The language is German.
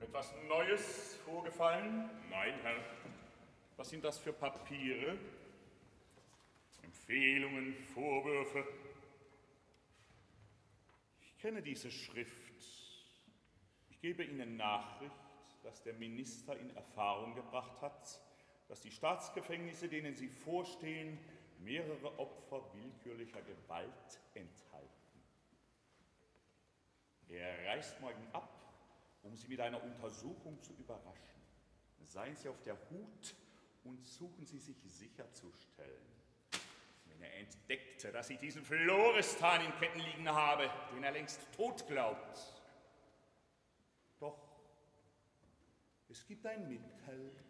Etwas Neues vorgefallen? Nein, Herr. Was sind das für Papiere? Empfehlungen, Vorwürfe? Ich kenne diese Schrift. Ich gebe Ihnen Nachricht, dass der Minister in Erfahrung gebracht hat, dass die Staatsgefängnisse, denen Sie vorstehen, mehrere Opfer willkürlicher Gewalt enthalten. Er reist morgen ab, um Sie mit einer Untersuchung zu überraschen. Seien Sie auf der Hut und suchen Sie sich sicherzustellen. Wenn er entdeckte, dass ich diesen Florestan in Ketten liegen habe, den er längst tot glaubt. Doch, es gibt ein Mittel,